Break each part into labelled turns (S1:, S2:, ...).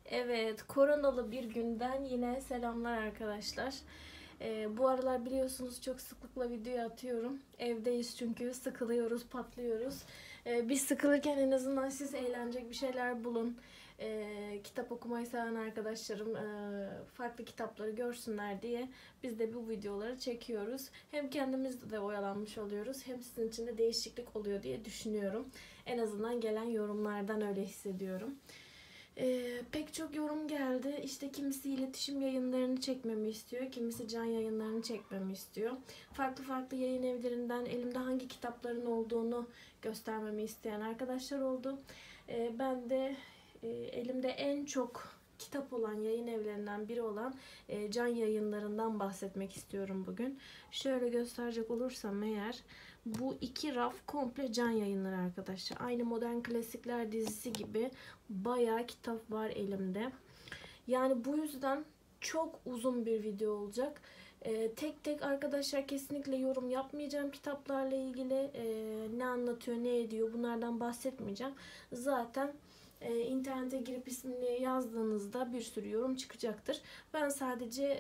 S1: Evet, koronalı bir günden yine selamlar arkadaşlar. Bu aralar biliyorsunuz çok sıklıkla video atıyorum. Evdeyiz çünkü sıkılıyoruz, patlıyoruz. Biz sıkılırken en azından siz eğlenecek bir şeyler bulun. Kitap okumayı seven arkadaşlarım farklı kitapları görsünler diye biz de bu videoları çekiyoruz. Hem kendimiz de oyalanmış oluyoruz hem sizin için de değişiklik oluyor diye düşünüyorum. En azından gelen yorumlardan öyle hissediyorum. Pek çok yorum geldi. İşte kimisi iletişim yayınlarını çekmemi istiyor. Kimisi can yayınlarını çekmemi istiyor. Farklı farklı yayın evlerinden elimde hangi kitapların olduğunu göstermemi isteyen arkadaşlar oldu. Ben de elimde en çok kitap olan yayın evlerinden biri olan can yayınlarından bahsetmek istiyorum bugün. Şöyle gösterecek olursam eğer bu iki raf komple can yayınları arkadaşlar. Aynı Modern Klasikler dizisi gibi bayağı kitap var elimde. Yani bu yüzden çok uzun bir video olacak. Tek tek arkadaşlar kesinlikle yorum yapmayacağım kitaplarla ilgili. Ne anlatıyor, ne ediyor bunlardan bahsetmeyeceğim. Zaten internete girip ismini yazdığınızda bir sürü yorum çıkacaktır. Ben sadece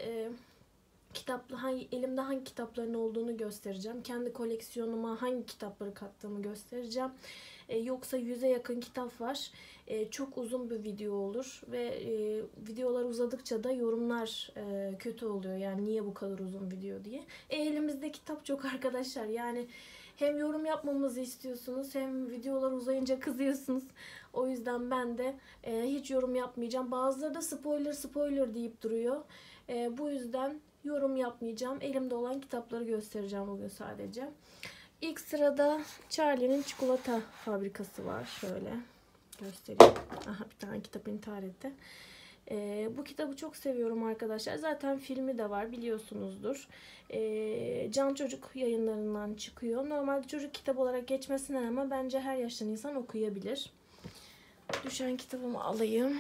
S1: elimde hangi kitapların olduğunu göstereceğim. Kendi koleksiyonuma hangi kitapları kattığımı göstereceğim. Yoksa 100'e yakın kitap var. Çok uzun bir video olur ve videolar uzadıkça da yorumlar kötü oluyor. Yani niye bu kadar uzun video diye. Elimizde kitap çok arkadaşlar. Yani hem yorum yapmamızı istiyorsunuz hem videolar uzayınca kızıyorsunuz. O yüzden ben de hiç yorum yapmayacağım. Bazıları da spoiler deyip duruyor. Bu yüzden yorum yapmayacağım. Elimde olan kitapları göstereceğim bugün sadece. İlk sırada Charlie'nin çikolata fabrikası var. Şöyle göstereyim. Aha, bir tane kitap intihar etti. Bu kitabı çok seviyorum arkadaşlar. Zaten filmi de var biliyorsunuzdur. Can Çocuk yayınlarından çıkıyor. Normalde çocuk kitabı olarak geçmesine ama bence her yaştan insan okuyabilir. Düşen kitabımı alayım.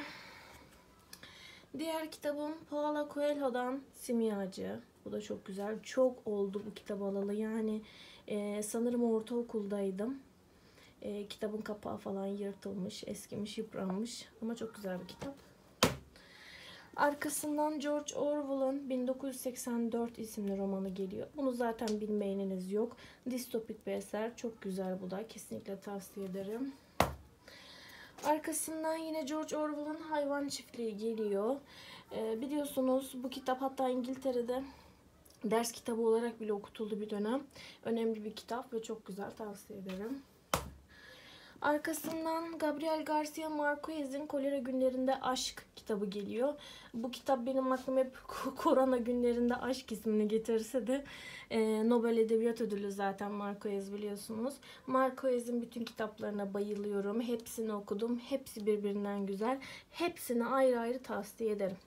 S1: Diğer kitabım Paulo Coelho'dan Simyacı. Bu da çok güzel. Çok oldu bu kitabı alalı. Yani sanırım ortaokuldaydım. Kitabın kapağı falan yırtılmış, eskimiş, yıpranmış. Ama çok güzel bir kitap. Arkasından George Orwell'ın 1984 isimli romanı geliyor. Bunu zaten bilmeyeniniz yok. Distopik bir eser. Çok güzel bu da. Kesinlikle tavsiye ederim. Arkasından yine George Orwell'ın Hayvan Çiftliği geliyor. Biliyorsunuz bu kitap hatta İngiltere'de ders kitabı olarak bile okutuldu bir dönem. Önemli bir kitap ve çok güzel, tavsiye ederim. Arkasından Gabriel Garcia Marquez'in Kolera Günlerinde Aşk kitabı geliyor. Bu kitap benim aklıma hep korona günlerinde aşk ismini getirse de Nobel Edebiyat Ödülü zaten Marquez biliyorsunuz. Marquez'in bütün kitaplarına bayılıyorum. Hepsini okudum. Hepsi birbirinden güzel. Hepsini ayrı ayrı tavsiye ederim.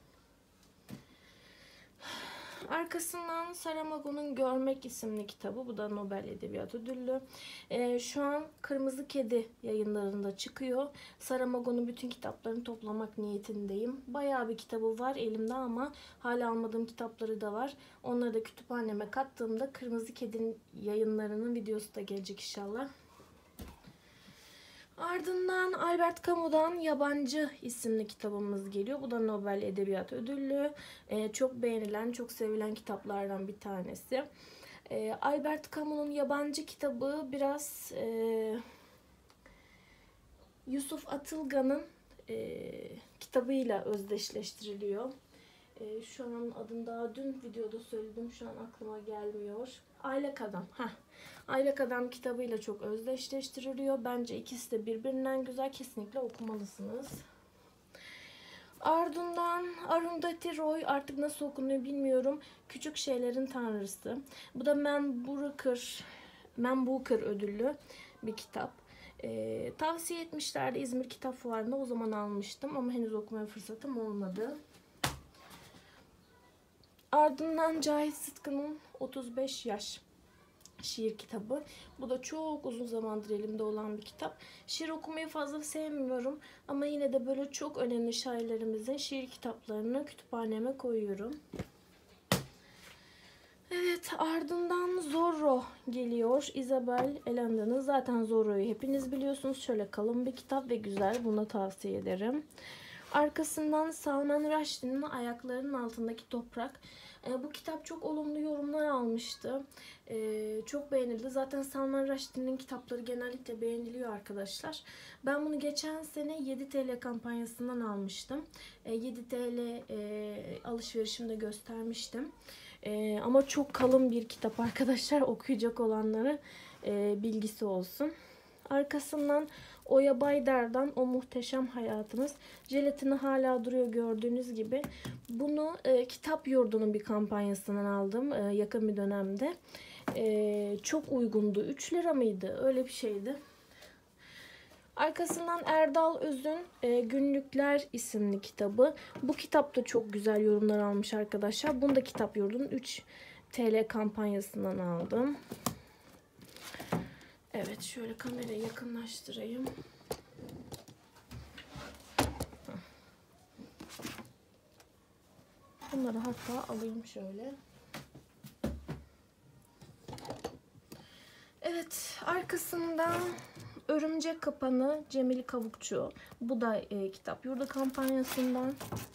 S1: Arkasından Saramago'nun Görmek isimli kitabı. Bu da Nobel Edebiyat Ödüllü. Şu an Kırmızı Kedi yayınlarında çıkıyor. Saramago'nun bütün kitaplarını toplamak niyetindeyim. Bayağı bir kitabı var elimde ama hala almadığım kitapları da var. Onları da kütüphaneme kattığımda Kırmızı Kedi'nin yayınlarının videosu da gelecek inşallah. Ardından Albert Camus'dan Yabancı isimli kitabımız geliyor. Bu da Nobel Edebiyat Ödüllü. Çok beğenilen, çok sevilen kitaplardan bir tanesi. Albert Camus'un Yabancı kitabı biraz Yusuf Atılgan'ın kitabıyla özdeşleştiriliyor. Şu an adını daha dün videoda söyledim. Şu an aklıma gelmiyor. Aylak Adam. Aylak Adam kitabıyla çok özdeşleştiriliyor. Bence ikisi de birbirinden güzel. Kesinlikle okumalısınız. Ardından Arundhati Roy, artık nasıl okunuyor bilmiyorum. Küçük Şeylerin Tanrısı. Bu da Man Booker ödüllü bir kitap. Tavsiye etmişlerdi İzmir Kitap Fuarı'nda. O zaman almıştım ama henüz okumaya fırsatım olmadı. Ardından Cahit Sıtkı'nın 35 Yaş şiir kitabı. Bu da çok uzun zamandır elimde olan bir kitap. Şiir okumayı fazla sevmiyorum ama yine de böyle çok önemli şairlerimizin şiir kitaplarını kütüphaneme koyuyorum. Evet, ardından Zorro geliyor. Isabel Allende'nin. Zaten Zorro'yu hepiniz biliyorsunuz. Şöyle kalın bir kitap ve güzel. Bunu tavsiye ederim. Arkasından Salman Rushdie'nin Ayaklarının Altındaki Toprak. Bu kitap çok olumlu yorumlar almıştı. Çok beğenildi. Zaten Salman Rushdie'nin kitapları genellikle beğeniliyor arkadaşlar. Ben bunu geçen sene 7 TL kampanyasından almıştım. 7 TL alışverişimde göstermiştim. Ama çok kalın bir kitap arkadaşlar. Okuyacak olanlara bilgisi olsun. Arkasından Oya Baydar'dan O Muhteşem Hayatımız. Jelatini hala duruyor gördüğünüz gibi. Bunu Kitap Yurdu'nun bir kampanyasından aldım yakın bir dönemde. Çok uygundu. 3 lira mıydı? Öyle bir şeydi. Arkasından Erdal Öz'ün Günlükler isimli kitabı. Bu kitap da çok güzel yorumlar almış arkadaşlar. Bunu da Kitap Yurdu'nun 3 TL kampanyasından aldım. Evet, şöyle kamerayı yakınlaştırayım. Bunları hatta alayım şöyle. Evet, arkasından Örümcek Kapanı Cemil Kavukçu. Bu da Kitap Yurdu kampanyasından.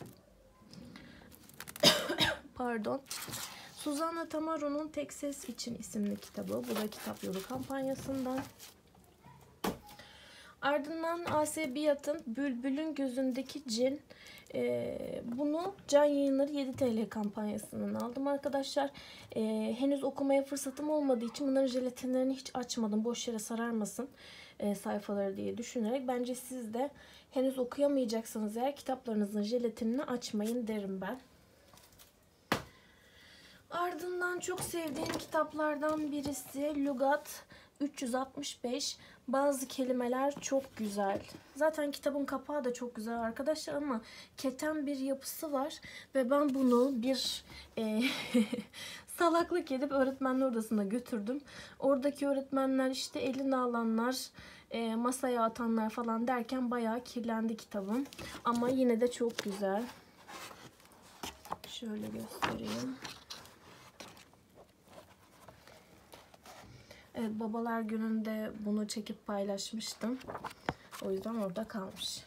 S1: Pardon. Suzanna Tamaro'nun Tek Ses İçin isimli kitabı. Bu da Kitap Yurdu kampanyasından. Ardından A.S. Biat'ın Bülbül'ün Gözündeki Cin. Bunu Can Yayınları 7 TL kampanyasından aldım arkadaşlar. Henüz okumaya fırsatım olmadığı için bunların jelatinlerini hiç açmadım. Boş yere sararmasın sayfaları diye düşünerek. Bence siz de henüz okuyamayacaksanız eğer kitaplarınızın jelatinini açmayın derim ben. Ardından çok sevdiğim kitaplardan birisi Lügat 365. Bazı kelimeler çok güzel. Zaten kitabın kapağı da çok güzel arkadaşlar ama keten bir yapısı var ve ben bunu bir salaklık edip öğretmenler odasına götürdüm. Oradaki öğretmenler işte eline alanlar, masaya atanlar falan derken bayağı kirlendi kitabım. Ama yine de çok güzel. Şöyle göstereyim. Evet, Babalar Günü'nde bunu çekip paylaşmıştım. O yüzden orada kalmış.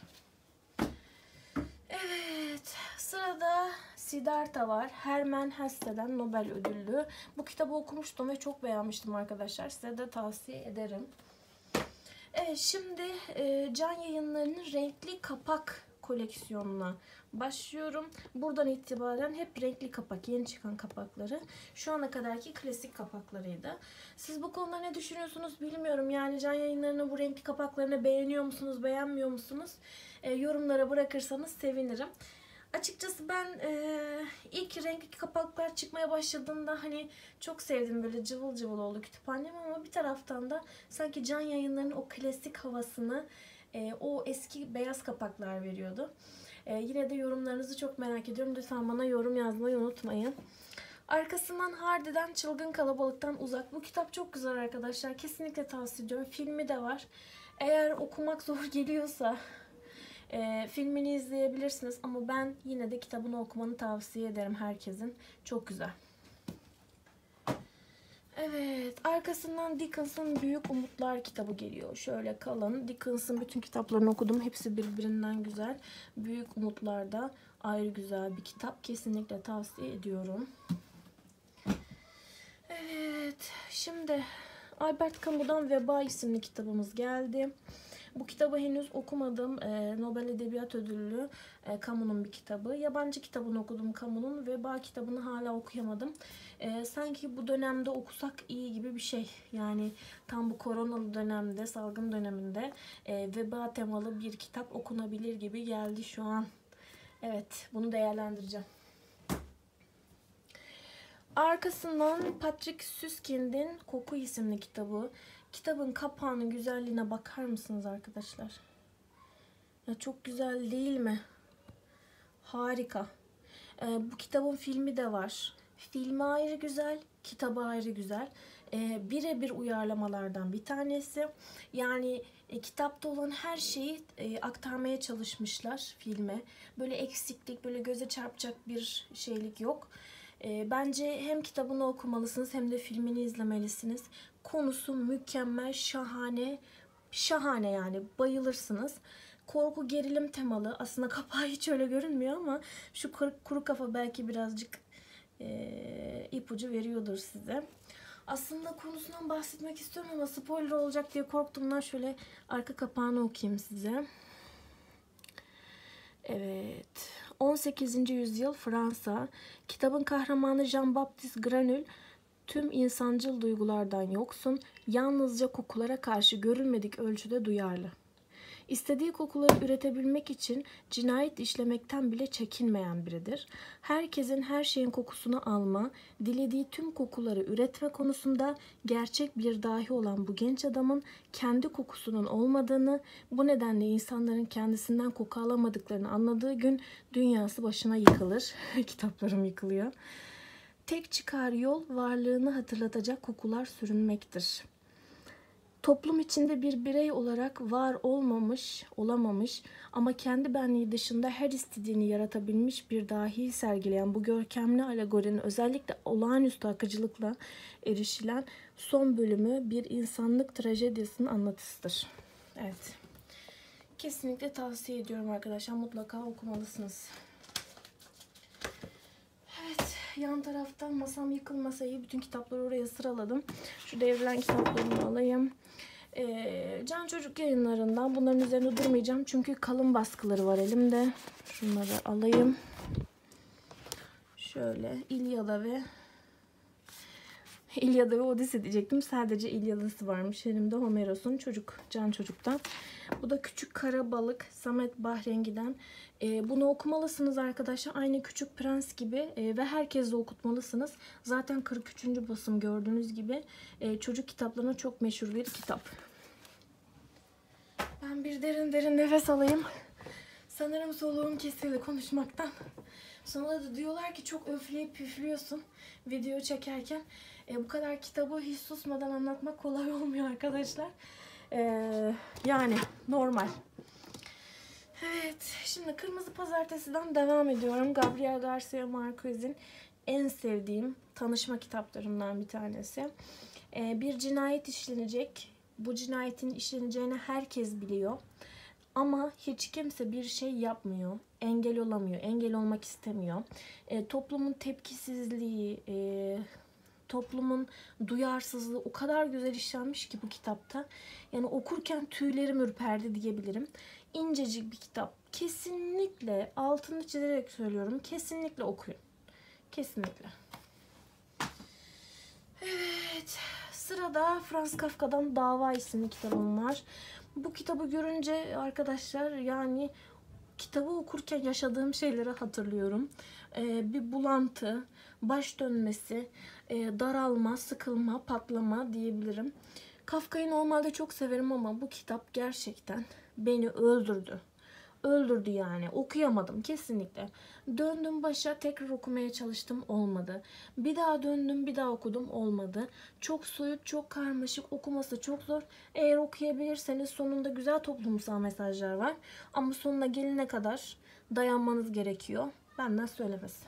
S1: Evet, sırada Siddhartha var. Hermann Hesse'den Nobel ödüllü. Bu kitabı okumuştum ve çok beğenmiştim arkadaşlar. Size de tavsiye ederim. Evet, şimdi Can Yayınları'nın renkli kapak koleksiyonuna başlıyorum. Buradan itibaren hep renkli kapak, yeni çıkan kapakları. Şu ana kadarki klasik kapaklarıydı. Siz bu konuda ne düşünüyorsunuz bilmiyorum. Yani Can Yayınları'nın bu renkli kapaklarını beğeniyor musunuz, beğenmiyor musunuz? Yorumlara bırakırsanız sevinirim. Açıkçası ben ilk renkli kapaklar çıkmaya başladığında hani çok sevdim, böyle cıvıl cıvıl oldu kütüphanem ama bir taraftan da sanki Can Yayınları'nın o klasik havasını o eski beyaz kapaklar veriyordu. Yine de yorumlarınızı çok merak ediyorum. Lütfen bana yorum yazmayı unutmayın. Arkasından Hardy'den Çılgın Kalabalıktan Uzak. Bu kitap çok güzel arkadaşlar. Kesinlikle tavsiye ediyorum. Filmi de var. Eğer okumak zor geliyorsa filmini izleyebilirsiniz. Ama ben yine de kitabını okumanı tavsiye ederim herkesin. Çok güzel. Evet, arkasından Dickens'ın Büyük Umutlar kitabı geliyor. Şöyle kalın. Dickens'ın bütün kitaplarını okudum. Hepsi birbirinden güzel. Büyük Umutlar da ayrı güzel bir kitap. Kesinlikle tavsiye ediyorum. Evet, şimdi Albert Camus'dan Veba isimli kitabımız geldi. Bu kitabı henüz okumadım. Nobel Edebiyat Ödüllü Camus'un bir kitabı. Yabancı kitabını okudum Camus'un. Veba kitabını hala okuyamadım. Sanki bu dönemde okusak iyi gibi bir şey. Yani tam bu koronalı dönemde, salgın döneminde veba temalı bir kitap okunabilir gibi geldi şu an. Evet, bunu değerlendireceğim. Arkasından Patrick Süskind'in Koku isimli kitabı. Kitabın kapağının güzelliğine bakar mısınız arkadaşlar? Ya çok güzel değil mi? Harika. Bu kitabın filmi de var. Filmi ayrı güzel, kitabı ayrı güzel. Birebir uyarlamalardan bir tanesi. Yani kitapta olan her şeyi aktarmaya çalışmışlar filme. Böyle eksiklik, böyle göze çarpacak bir şeylik yok. Bence hem kitabını okumalısınız hem de filmini izlemelisiniz. Konusu mükemmel, şahane. Şahane yani, bayılırsınız. Korku gerilim temalı. Aslında kapağı hiç öyle görünmüyor ama şu kuru kafa belki birazcık ipucu veriyordur size. Aslında konusundan bahsetmek istiyorum ama spoiler olacak diye korktuğumdan şöyle arka kapağını okuyayım size. Evet. 18. yüzyıl Fransa. Kitabın kahramanı Jean-Baptiste Granul tüm insancıl duygulardan yoksun, yalnızca kokulara karşı görülmedik ölçüde duyarlı. İstediği kokuları üretebilmek için cinayet işlemekten bile çekinmeyen biridir. Herkesin her şeyin kokusunu alma, dilediği tüm kokuları üretme konusunda gerçek bir dahi olan bu genç adamın kendi kokusunun olmadığını, bu nedenle insanların kendisinden koku alamadıklarını anladığı gün dünyası başına yıkılır. Kitaplarım yıkılıyor. Tek çıkar yol varlığını hatırlatacak kokular sürünmektir. Toplum içinde bir birey olarak var olamamış ama kendi benliği dışında her istediğini yaratabilmiş bir dahi sergileyen bu görkemli alegorinin özellikle olağanüstü akıcılıkla erişilen son bölümü bir insanlık trajedyasının anlatısıdır. Evet. Kesinlikle tavsiye ediyorum arkadaşlar. Mutlaka okumalısınız. Evet. Yan taraftan masam yıkılmasa iyi. Bütün kitapları oraya sıraladım. Şu devrilen kitaplarımı alayım. Can Çocuk Yayınlarından bunların üzerinde durmayacağım. Çünkü kalın baskıları var elimde. Şunları alayım. Şöyle İlyada ve Odise diyecektim. Sadece İlyada'sı varmış elimde. Homeros'un Can Çocuk'tan. Bu da Küçük Kara Balık Samet Bahrengi'den. Bunu okumalısınız arkadaşlar. Aynı Küçük Prens gibi ve herkes de okutmalısınız. Zaten 43. basım gördüğünüz gibi. Çocuk kitaplarına çok meşhur bir kitap. Ben bir derin nefes alayım. Sanırım soluğum kesildi konuşmaktan. Sonra da diyorlar ki çok öfleyip püflüyorsun video çekerken. Bu kadar kitabı hiç susmadan anlatmak kolay olmuyor arkadaşlar. Yani normal. Evet, şimdi Kırmızı Pazartesi'den devam ediyorum. Gabriel Garcia Marquez'in en sevdiğim tanışma kitaplarından bir tanesi. Bir cinayet işlenecek. Bu cinayetin işleneceğini herkes biliyor. Ama hiç kimse bir şey yapmıyor. Engel olamıyor. Engel olmak istemiyor. Toplumun tepkisizliği, toplumun duyarsızlığı o kadar güzel işlenmiş ki bu kitapta. Yani okurken tüylerim ürperdi diyebilirim. İncecik bir kitap. Kesinlikle altını çizerek söylüyorum. Kesinlikle okuyun. Kesinlikle. Evet. Sırada Franz Kafka'dan Dava isimli kitabım var. Bu kitabı görünce arkadaşlar yani kitabı okurken yaşadığım şeyleri hatırlıyorum. Bir bulantı, baş dönmesi, daralma, sıkılma, patlama diyebilirim. Kafka'yı normalde çok severim ama bu kitap gerçekten beni öldürdü. Öldürdü yani. Okuyamadım kesinlikle. Döndüm başa tekrar okumaya çalıştım. Olmadı. Bir daha döndüm bir daha okudum. Olmadı. Çok soyut, çok karmaşık. Okuması çok zor. Eğer okuyabilirseniz sonunda güzel toplumsal mesajlar var. Ama sonuna gelene kadar dayanmanız gerekiyor. Benden söylemesi.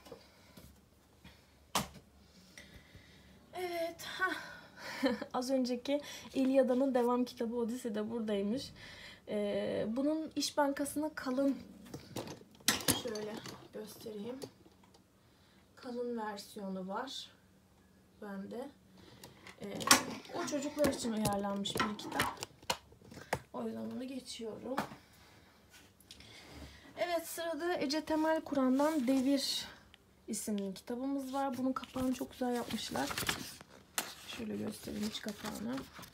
S1: Evet. Az önceki İlyada'nın devam kitabı Odise de buradaymış. Bunun İş Bankası'na kalın, şöyle göstereyim, kalın versiyonu var bende. O çocuklar için uyarlanmış bir kitap. O yüzden onu geçiyorum. Evet, sırada Ece Temel Kur'an'dan Devir isimli kitabımız var. Bunun kapağını çok güzel yapmışlar. Şöyle göstereyim iç kapağını.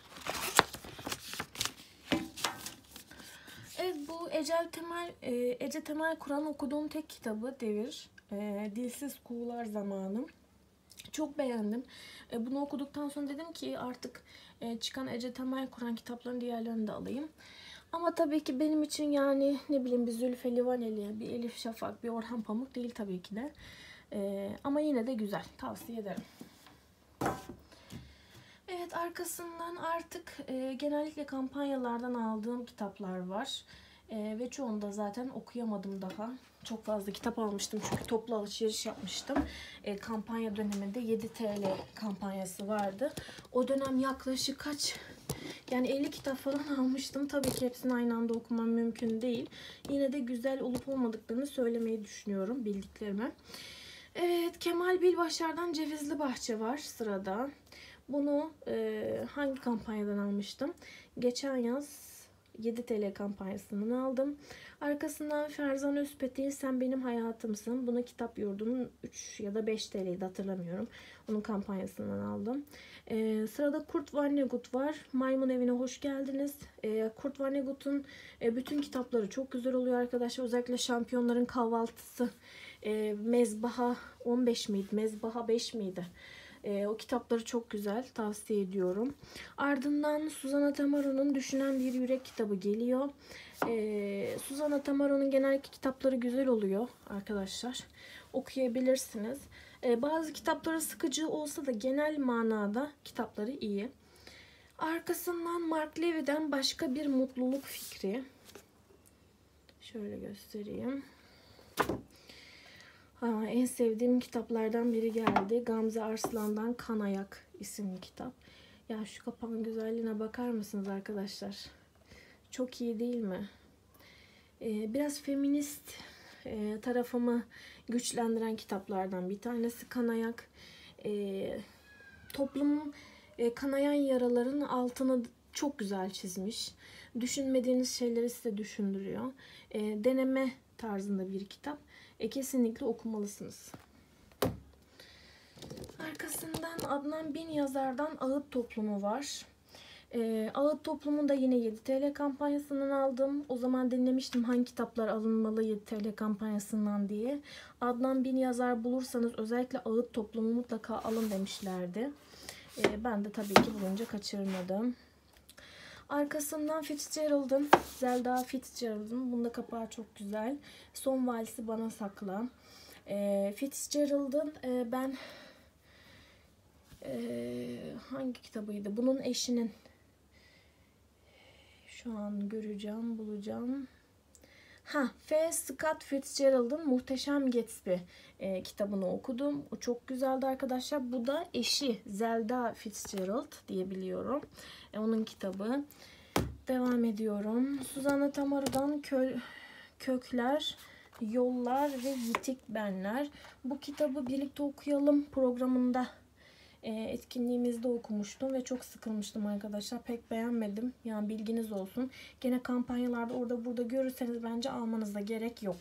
S1: Evet, bu Ece Temel Kur'an okuduğum tek kitabı Devir. Dilsiz Kuğular Zamanı. Çok beğendim. Bunu okuduktan sonra dedim ki artık çıkan Ece Temel Kur'an kitaplarının diğerlerini de alayım. Ama tabii ki benim için yani ne bileyim bir Zülfü Livaneli, bir Elif Şafak, bir Orhan Pamuk değil tabii ki de. Ama yine de güzel. Tavsiye ederim. Evet, arkasından artık genellikle kampanyalardan aldığım kitaplar var. Ve çoğunu da zaten okuyamadım daha. Çok fazla kitap almıştım çünkü toplu alışveriş yapmıştım. Kampanya döneminde 7 TL kampanyası vardı. O dönem yaklaşık Yani 50 kitap falan almıştım. Tabii ki hepsini aynı anda okumam mümkün değil. Yine de güzel olup olmadıklarını söylemeyi düşünüyorum bildiklerime. Evet, Kemal Bilbaşar'dan Cevizli Bahçe var sırada. Bunu hangi kampanyadan almıştım? Geçen yaz 7 TL kampanyasından aldım. Arkasından Ferzan Özpetek'in Sen Benim Hayatımsın. Bunu Kitap Yurdu'nun 3 ya da 5 TL'ydi, hatırlamıyorum. Onun kampanyasından aldım. Sırada Kurt Vonnegut var. Maymun Evi'ne hoş geldiniz. Kurt Vonnegut'un bütün kitapları çok güzel oluyor arkadaşlar. Özellikle Şampiyonların Kahvaltısı. Mezbaha 15 miydi? Mezbaha 5 miydi? O kitapları çok güzel. Tavsiye ediyorum. Ardından Suzan Atamaro'nun Düşünen Bir Yürek kitabı geliyor. Suzan Atamaro'nun genellikle kitapları güzel oluyor arkadaşlar. Okuyabilirsiniz. Bazı kitapları sıkıcı olsa da genel manada kitapları iyi. Arkasından Mark Levy'den Başka Bir Mutluluk Fikri. Şöyle göstereyim. En sevdiğim kitaplardan biri geldi. Gamze Arslan'dan Kan Ayak isimli kitap. Ya şu kapağın güzelliğine bakar mısınız arkadaşlar? Çok iyi değil mi? Biraz feminist tarafımı güçlendiren kitaplardan bir tanesi Kan Ayak. Toplumun kanayan yaraların altını çok güzel çizmiş. Düşünmediğiniz şeyleri size düşündürüyor. Deneme tarzında bir kitap. Kesinlikle okumalısınız. Arkasından Adnan Bin Yazar'dan Ağıt Toplumu var. Ağıt Toplumu da yine 7 TL kampanyasından aldım. O zaman dinlemiştim hangi kitaplar alınmalı 7 TL kampanyasından diye. Adnan Bin Yazar bulursanız özellikle Ağıt Toplumu mutlaka alın demişlerdi. Ben de tabii ki bulunca kaçırmadım. Arkasından Fitzgerald'ın, Zelda Fitzgerald'ın, bunda kapağı çok güzel. Son Valsi Bana Sakla. Fitzgerald'ın ben hangi kitabıydı? Bunun eşinin, şu an göreceğim, bulacağım. F. Scott Fitzgerald'ın Muhteşem Gatsby kitabını okudum. O çok güzeldi arkadaşlar. Bu da eşi Zelda Fitzgerald diye biliyorum. Onun kitabı. Devam ediyorum. Suzan Atamaro'dan Kökler, Yollar ve Yitik Benler. Bu kitabı birlikte okuyalım programında etkinliğimizde okumuştum ve çok sıkılmıştım arkadaşlar. Pek beğenmedim. Yani bilginiz olsun. Gene kampanyalarda orada burada görürseniz bence almanıza gerek yok.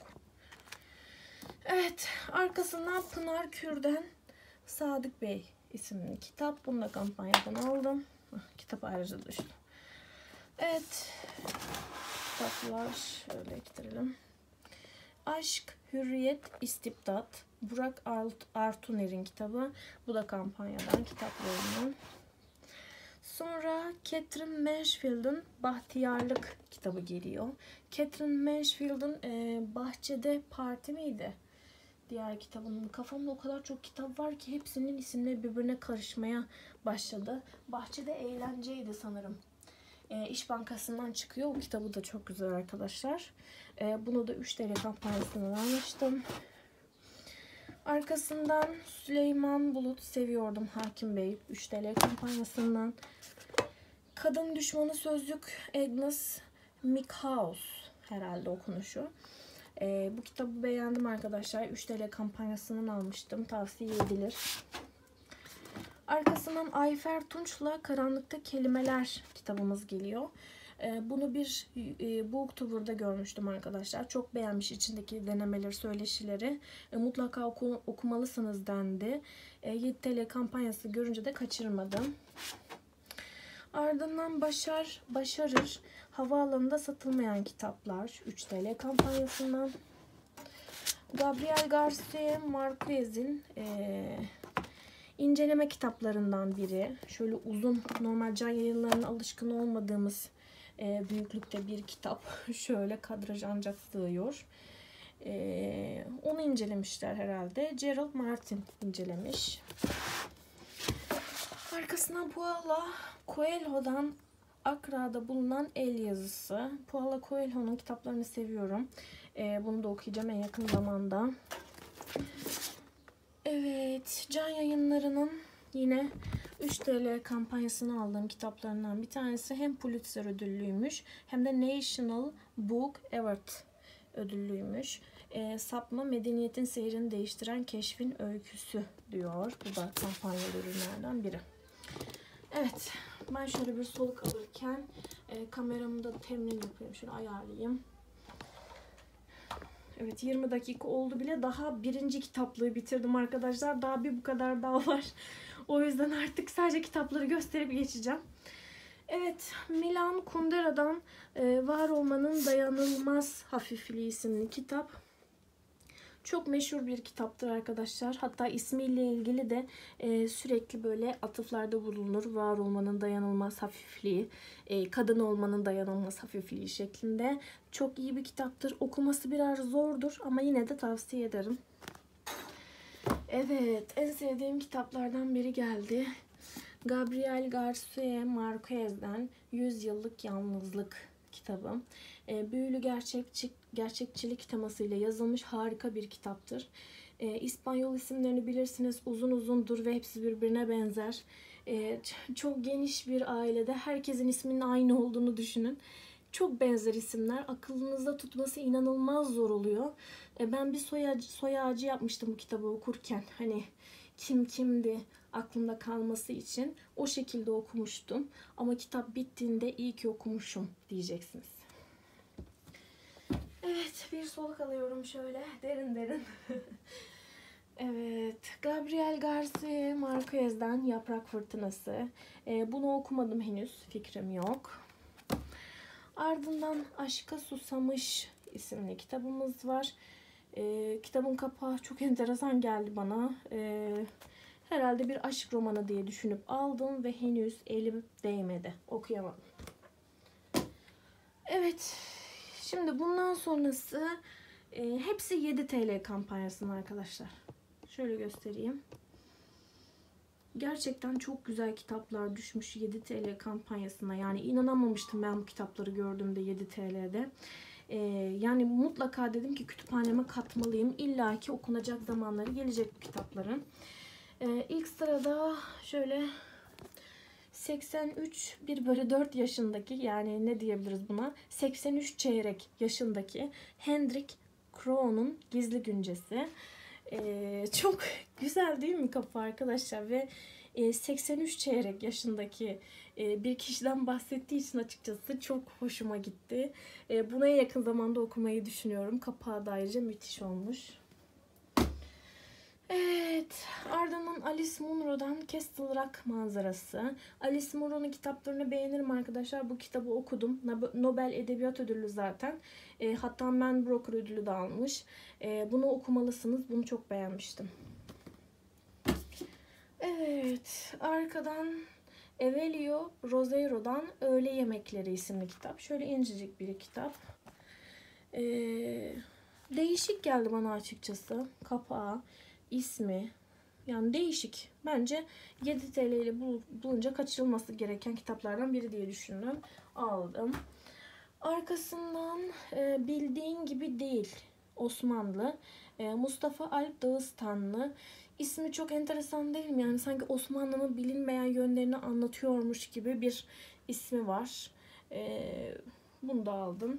S1: Evet. Arkasından Pınar Kür'den Sadık Bey isimli kitap. Bunu da kampanyadan aldım. Kitap ayrıca düştü. Evet. Kitaplar şöyle getirelim. Aşk, Hürriyet, İstibdat. Burak Artuner'in kitabı. Bu da kampanyadan kitaplarından. Sonra Catherine Mansfield'ın Bahtiyarlık kitabı geliyor. Catherine Mansfield'ın Bahçede Parti miydi? Diğer kitabının. Kafamda o kadar çok kitap var ki hepsinin isimleri birbirine karışmaya başladı. Bahçede Eğlenceydi sanırım. İş Bankası'ndan çıkıyor. O kitabı da çok güzel arkadaşlar. Bunu da 3 TL kampanyasından almıştım. Arkasından Süleyman Bulut Seviyordum Hakim Bey 3 TL kampanyasından. Kadın Düşmanı Sözlük Agnes Mickhaus herhalde okunuşu. Bu kitabı beğendim arkadaşlar. 3 TL kampanyasından almıştım. Tavsiye edilir. Arkasından Ayfer Tunç'la Karanlıkta Kelimeler kitabımız geliyor. Bunu bir Booktuber'da görmüştüm arkadaşlar. Çok beğenmiş içindeki denemeleri, söyleşileri. Mutlaka okumalısınız dendi. 7 TL kampanyası görünce de kaçırmadım. Ardından Başarır Havaalanında Satılmayan Kitaplar 3 TL kampanyasından. Gabriel Garcia Marquez'in inceleme kitaplarından biri. Şöyle uzun, normal Can Yayınları'na alışkın olmadığımız büyüklükte bir kitap. Şöyle kadraj ancak sığıyor. Onu incelemişler herhalde. Gerald Martin incelemiş. Arkasından Paulo Coelho'dan Akra'da bulunan el yazısı. Paulo Coelho'nun kitaplarını seviyorum. Bunu da okuyacağım en yakın zamanda. Evet, Can Yayınları'nın yine 3 TL kampanyasını aldığım kitaplarından bir tanesi hem Pulitzer ödüllüymüş hem de National Book Award ödüllüymüş. Sapma medeniyetin seyrini değiştiren keşfin öyküsü diyor. Bu da kampanyalı ürünlerden biri. Evet, ben şöyle bir soluk alırken kameramı da temin yapayım. Şöyle ayarlayayım. Evet, 20 dakika oldu bile. Daha birinci kitaplığı bitirdim arkadaşlar. Daha bir bu kadar daha var. O yüzden artık sadece kitapları gösterip geçeceğim. Evet, Milan Kundera'dan Var Olmanın Dayanılmaz Hafifliği isimli kitap. Çok meşhur bir kitaptır arkadaşlar. Hatta ismiyle ilgili de sürekli böyle atıflarda bulunur. Var olmanın dayanılmaz hafifliği, kadın olmanın dayanılmaz hafifliği şeklinde. Çok iyi bir kitaptır. Okuması biraz zordur ama yine de tavsiye ederim. Evet, en sevdiğim kitaplardan biri geldi. Gabriel Garcia Marquez'den 100 Yıllık Yalnızlık kitabı. Büyülü gerçekçilik temasıyla yazılmış harika bir kitaptır. İspanyol isimlerini bilirsiniz. Uzun uzundur ve hepsi birbirine benzer. Çok geniş bir ailede herkesin isminin aynı olduğunu düşünün. Çok benzer isimler. Akılınızda tutması inanılmaz zor oluyor. Ben bir soy ağacı yapmıştım bu kitabı okurken. Hani kim kimdi aklımda kalması için o şekilde okumuştum. Ama kitap bittiğinde iyi ki okumuşum diyeceksiniz. Evet, bir soluk alıyorum şöyle derin derin. Evet, Gabriel Garcia Marquez'den Yaprak Fırtınası. Bunu okumadım henüz, fikrim yok. Ardından Aşka Susamış isimli kitabımız var. Kitabın kapağı çok enteresan geldi bana. Herhalde bir aşk romanı diye düşünüp aldım ve henüz elim değmedi. Okuyamadım. Evet, şimdi bundan sonrası hepsi 7 TL kampanyasında arkadaşlar. Şöyle göstereyim. Gerçekten çok güzel kitaplar düşmüş 7 TL kampanyasına. Yani inanamamıştım ben bu kitapları gördüğümde 7 TL'de. Yani mutlaka dedim ki kütüphaneme katmalıyım. İlla ki okunacak zamanları gelecek bu kitapların. İlk sırada şöyle 83 1/4 yaşındaki, yani ne diyebiliriz buna? 83 çeyrek yaşındaki Hendrik Kroon'un Gizli Güncesi. Çok güzel değil mi kapı arkadaşlar? Ve 83 çeyrek yaşındaki bir kişiden bahsettiği için açıkçası çok hoşuma gitti. Buna yakın zamanda okumayı düşünüyorum. Kapağı da ayrıca müthiş olmuş. Evet, ardından Alice Munro'dan Castle Rock manzarası. Alice Munro'nun kitaplarını beğenirim arkadaşlar. Bu kitabı okudum. Nobel Edebiyat Ödülü zaten. Hatta Man Booker ödülü de almış. Bunu okumalısınız. Bunu çok beğenmiştim. Evet, arkadan Evelio Roseiro'dan Öğle Yemekleri isimli kitap. Şöyle incecik bir kitap. Değişik geldi bana açıkçası. Kapağı, ismi. Yani değişik. Bence 7 TL ile bulunca kaçırılması gereken kitaplardan biri diye düşündüm. Aldım. Arkasından Bildiğin Gibi Değil. Osmanlı. Mustafa Alp Dağıstanlı. İsmi çok enteresan değil mi? Yani sanki Osmanlı'nın bilinmeyen yönlerini anlatıyormuş gibi bir ismi var. Bunu da aldım.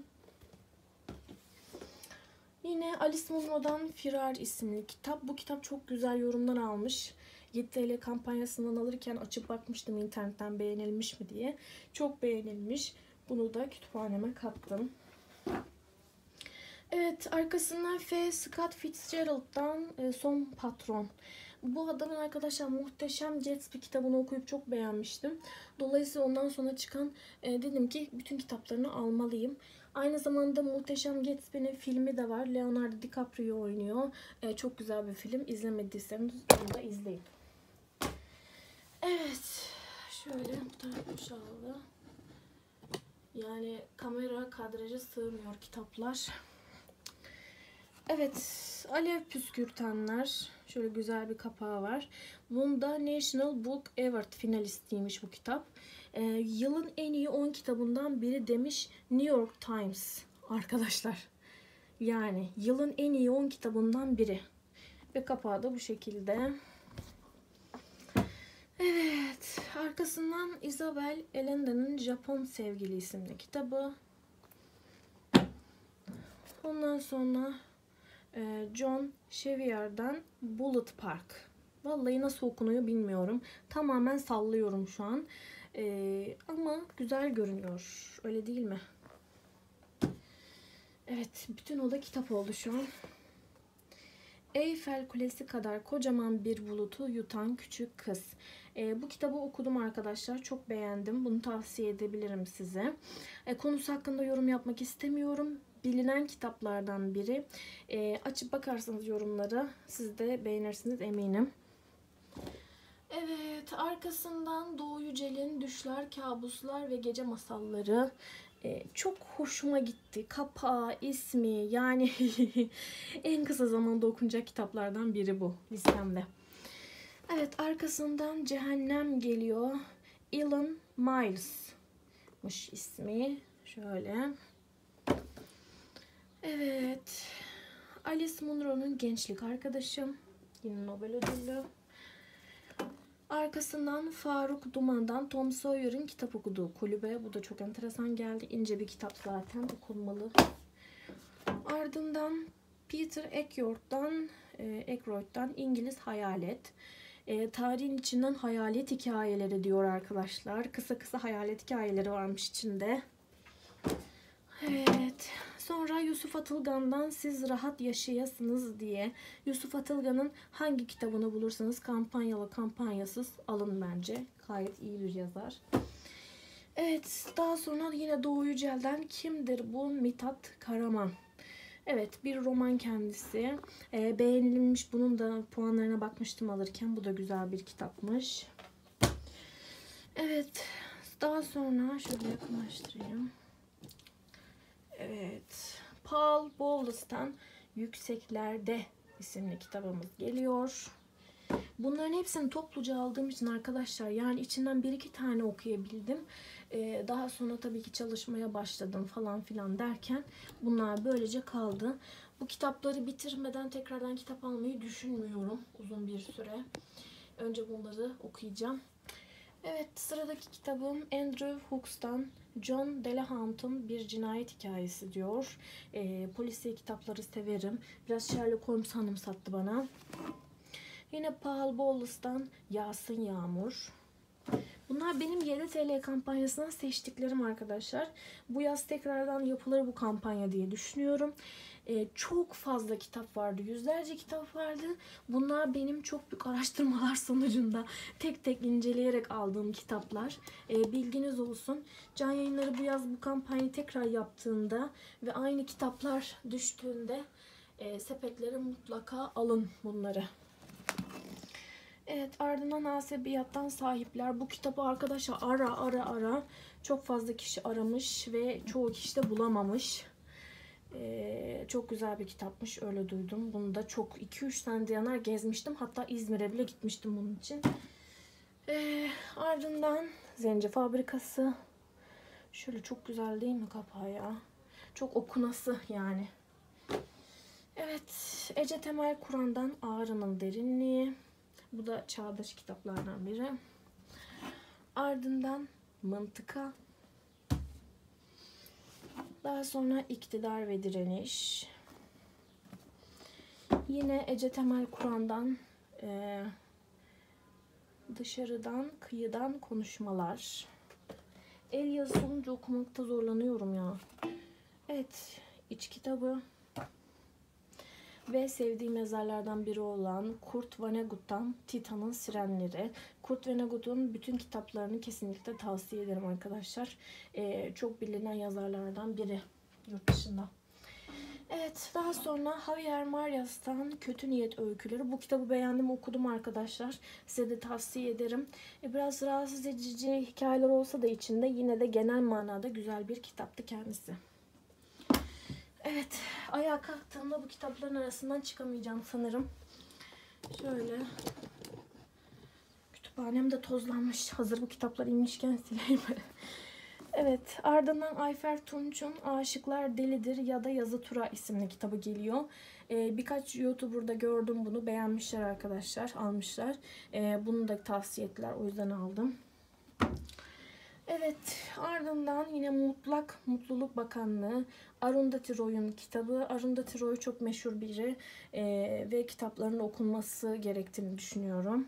S1: Yine Alice Munro'dan Firar isimli kitap. Bu kitap çok güzel yorumlar almış. 7 TL kampanyasından alırken açıp bakmıştım internetten beğenilmiş mi diye. Çok beğenilmiş. Bunu da kütüphaneme kattım. Evet, arkasından F. Scott Fitzgerald'dan Son Patron. Bu adamın arkadaşlar Muhteşem Gatsby kitabını okuyup çok beğenmiştim. Dolayısıyla ondan sonra çıkan dedim ki bütün kitaplarını almalıyım. Aynı zamanda Muhteşem Gatsby'nin filmi de var. Leonardo DiCaprio oynuyor. Çok güzel bir film. İzlemediyseniz onu da izleyin. Evet. Şöyle bu taraf boşaldı. Yani kamera kadraja sığmıyor kitaplar. Evet, Alev Püskürtenler. Şöyle güzel bir kapağı var. Bunda National Book Award finalistiymiş bu kitap. Yılın en iyi 10 kitabından biri demiş New York Times arkadaşlar. Yani yılın en iyi 10 kitabından biri. Ve kapağı da bu şekilde. Evet, arkasından Isabel Allende'nin Japon Sevgili isimli kitabı. Ondan sonra John Chevier'den Bullet Park. Vallahi nasıl okunuyor bilmiyorum. Tamamen sallıyorum şu an. Ama güzel görünüyor. Öyle değil mi? Evet, bütün oda kitap oldu şu an. Eyfel Kulesi kadar kocaman bir bulutu yutan küçük kız. Bu kitabı okudum arkadaşlar. Çok beğendim. Bunu tavsiye edebilirim size. Konusu hakkında yorum yapmak istemiyorum. Bilinen kitaplardan biri. Açıp bakarsanız yorumları siz de beğenirsiniz eminim. Evet, arkasından Doğu Yücel'in Düşler, Kabuslar ve Gece Masalları. Çok hoşuma gitti. Kapağı, ismi, yani en kısa zamanda okunacak kitaplardan biri bu listemde. Evet, arkasından Cehennem geliyor. Ellen Miles'mış ismi. Şöyle. Evet. Alice Munro'nun Gençlik Arkadaşım. Yine Nobel ödüllü. Arkasından Faruk Duman'dan Tom Sawyer'in kitap okuduğu kulübe. Bu da çok enteresan geldi. İnce bir kitap zaten, okunmalı. Ardından Peter Ackroyd'dan İngiliz Hayalet. Tarihin içinden hayalet hikayeleri diyor arkadaşlar. Kısa kısa hayalet hikayeleri varmış içinde. Evet. Sonra Yusuf Atılgan'dan Siz Rahat Yaşayasınız diye. Yusuf Atılgan'ın hangi kitabını bulursanız kampanyalı kampanyasız alın bence. Gayet iyi bir yazar. Evet, daha sonra yine Doğu Yücel'den Kimdir Bu? Mithat Karaman. Evet, bir roman kendisi. Beğenilmiş. Bunun da puanlarına bakmıştım alırken. Bu da güzel bir kitapmış. Evet, daha sonra şöyle yakınlaştırayım. Evet, Paul Bowles'tan Yükseklerde isimli kitabımız geliyor. Bunların hepsini topluca aldığım için arkadaşlar, yani içinden bir iki tane okuyabildim. Daha sonra tabii ki çalışmaya başladım falan filan derken bunlar böylece kaldı. Bu kitapları bitirmeden tekrardan kitap almayı düşünmüyorum uzun bir süre. Önce bunları okuyacağım. Evet, sıradaki kitabım Andrew Hooks'tan John Delahunt'un Bir Cinayet Hikayesi diyor. Polisiye kitapları severim. Biraz Sherlock Holmes anımsattı bana. Yine Paul Bowles'tan Yağsın Yağmur. Bunlar benim 7 TL kampanyasından seçtiklerim arkadaşlar. Bu yaz tekrardan yapılır bu kampanya diye düşünüyorum. Çok fazla kitap vardı. Yüzlerce kitap vardı. Bunlar benim çok büyük araştırmalar sonucunda tek tek inceleyerek aldığım kitaplar. Bilginiz olsun. Can Yayınları bu yaz bu kampanyayı tekrar yaptığında ve aynı kitaplar düştüğünde sepetlere mutlaka alın bunları. Evet, ardından Asebiyat'tan Sahipler. Bu kitabı arkadaşlar ara çok fazla kişi aramış ve çoğu kişi de bulamamış. Çok güzel bir kitapmış, öyle duydum. Bunu da çok 2-3 tane yanar gezmiştim. Hatta İzmir'e bile gitmiştim bunun için. Ardından Zenci Fabrikası. Şöyle çok güzel değil mi kapağı ya? Çok okunası yani. Evet, Ece Temel Kur'an'dan Ağrı'nın Derinliği. Bu da çağdaş kitaplardan biri. Ardından Mıntıka. Daha sonra İktidar ve Direniş. Yine Ece Temel Kur'an'dan Dışarıdan, Kıyıdan Konuşmalar. El yazısı olunca okumakta zorlanıyorum ya. Evet, iç kitabı. Ve sevdiğim yazarlardan biri olan Kurt Vonnegut'tan Titan'ın Sirenleri. Kurt Vonnegut'un bütün kitaplarını kesinlikle tavsiye ederim arkadaşlar. Çok bilinen yazarlardan biri yurt dışında. Evet, daha sonra Javier Marias'tan Kötü Niyet Öyküleri. Bu kitabı beğendim, okudum arkadaşlar. Size de tavsiye ederim. Biraz rahatsız edici hikayeler olsa da içinde yine de genel manada güzel bir kitaptı kendisi. Evet, ayağa kalktığımda bu kitapların arasından çıkamayacağım sanırım. Şöyle. Kütüphanem de tozlanmış. Hazır bu kitaplar inmişken sileyim. Evet, ardından Ayfer Tunç'un Aşıklar Delidir ya da Yazı Tura isimli kitabı geliyor. Birkaç YouTuber'da gördüm bunu. Beğenmişler arkadaşlar, almışlar. Bunu da tavsiye ettiler, o yüzden aldım. Evet, ardından yine Mutluluk Bakanlığı Arundhati Roy'un kitabı. Arundhati Roy çok meşhur biri ve kitaplarının okunması gerektiğini düşünüyorum.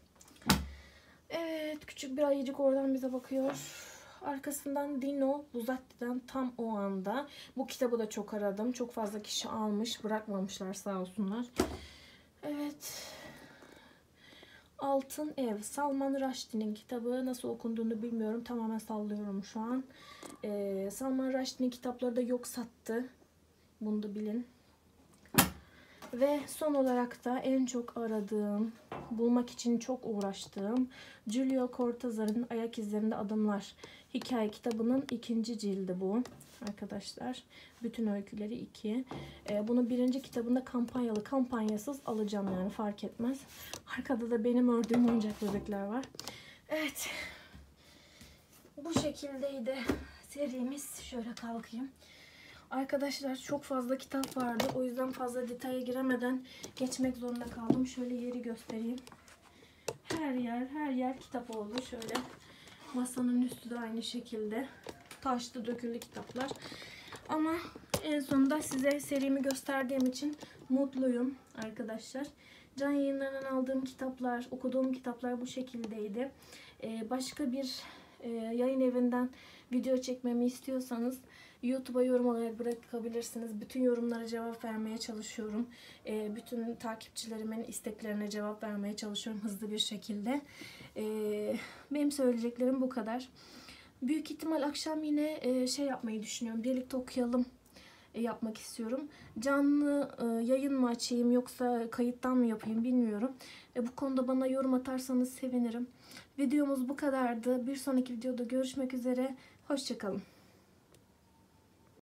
S1: Evet, küçük bir ayıcık oradan bize bakıyor. Arkasından Dino Buzzatti'den Tam O Anda. Bu kitabı da çok aradım. Çok fazla kişi almış. Bırakmamışlar sağ olsunlar. Evet. Altın Ev. Salman Rushdie'nin kitabı. Nasıl okunduğunu bilmiyorum. Tamamen sallıyorum şu an. Salman Rushdie'nin kitapları da yok sattı. Bunu da bilin. Ve son olarak da en çok aradığım, bulmak için çok uğraştığım Julio Cortázar'ın Ayak İzlerinde Adımlar hikaye kitabının 2. cildi bu arkadaşlar. Bütün öyküleri 2. Bunu 1. kitabında kampanyalı, kampanyasız alacağım yani, fark etmez. Arkada da benim ördüğüm oyuncak bebekler var. Evet. Bu şekildeydi serimiz. Şöyle kalkayım. Arkadaşlar çok fazla kitap vardı. O yüzden fazla detaya giremeden geçmek zorunda kaldım. Şöyle yeri göstereyim. Her yer kitap oldu. Şöyle masanın üstü de aynı şekilde. Taşlı döküldü kitaplar. Ama en sonunda size serimi gösterdiğim için mutluyum arkadaşlar. Can Yayınları'ndan aldığım kitaplar, okuduğum kitaplar bu şekildeydi. Başka bir yayın evinden video çekmemi istiyorsanız YouTube'a yorum olarak bırakabilirsiniz. Bütün yorumlara cevap vermeye çalışıyorum. Bütün takipçilerimin isteklerine cevap vermeye çalışıyorum hızlı bir şekilde. Benim söyleyeceklerim bu kadar. Büyük ihtimal akşam yine şey yapmayı düşünüyorum. Birlikte okuyalım yapmak istiyorum. Canlı yayın mı açayım yoksa kayıttan mı yapayım bilmiyorum. Bu konuda bana yorum atarsanız sevinirim. Videomuz bu kadardı. Bir sonraki videoda görüşmek üzere. Hoşça kalın.